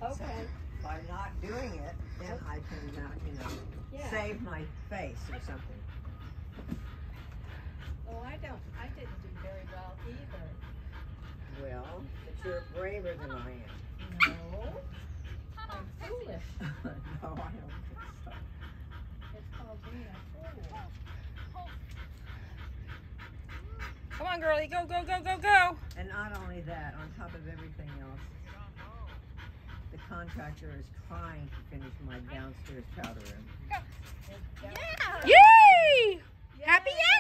Okay. By not doing it, then I can, save my face or something. Oh, I didn't do very well either. Well, but you're braver than I am. No. I'm foolish. No, I don't think so. It's called being a fool. Come on, girlie. Go, go, go, go, go. And not only that, on top of everything else, the contractor is trying to finish my downstairs powder room. Yeah. Yay! Happy